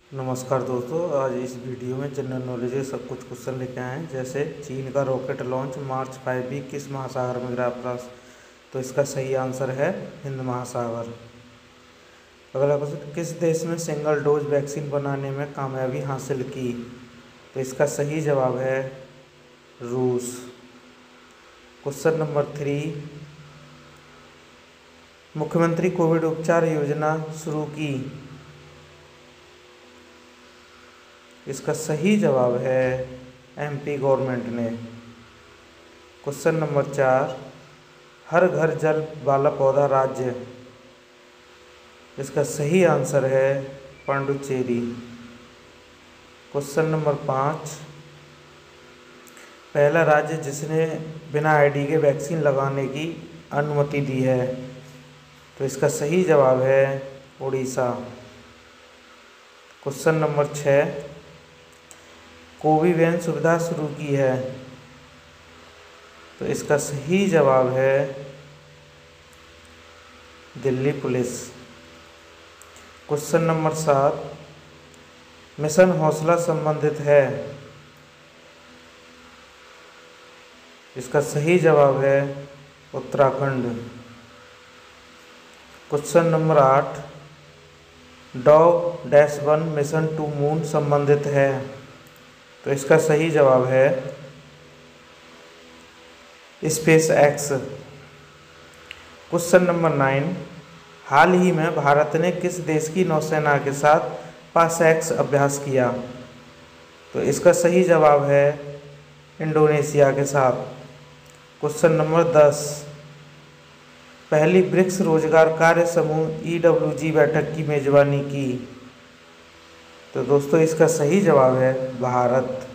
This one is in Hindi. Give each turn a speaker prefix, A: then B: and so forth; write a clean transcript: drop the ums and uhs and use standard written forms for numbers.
A: नमस्कार दोस्तों, आज इस वीडियो में जनरल नॉलेज के सब कुछ क्वेश्चन लेके आए हैं। जैसे चीन का रॉकेट लॉन्च मार्च 5 किस महासागर में गिरा तो इसका सही आंसर है हिंद महासागर। अगला क्वेश्चन, किस देश में सिंगल डोज वैक्सीन बनाने में कामयाबी हासिल की? तो इसका सही जवाब है रूस। क्वेश्चन नंबर 3, मुख्यमंत्री कोविड उपचार योजना शुरू की? इसका सही जवाब है एमपी गवर्नमेंट ने। क्वेश्चन नंबर 4, हर घर जल वाला पौधा राज्य? इसका सही आंसर है पांडुचेरी। क्वेश्चन नंबर 5, पहला राज्य जिसने बिना आईडी के वैक्सीन लगाने की अनुमति दी है? तो इसका सही जवाब है उड़ीसा। क्वेश्चन नंबर 6, कोविवैन सुविधा शुरू की है? तो इसका सही जवाब है Delhi police. Question number 7, mission हौसला संबंधित है? इसका सही जवाब है Uttarakhand. Question number 8, DAW-1 mission to moon संबंधित है? तो इसका सही जवाब है स्पेस एक्स। क्वेश्चन नंबर 9, हाल ही में भारत ने किस देश की नौसेना के साथ पासएक्स अभ्यास किया? तो इसका सही जवाब है इंडोनेशिया के साथ। क्वेश्चन नंबर 10, पहली ब्रिक्स रोजगार कार्य समूह EWG बैठक की मेजबानी की? तो दोस्तों इसका सही जवाब है भारत।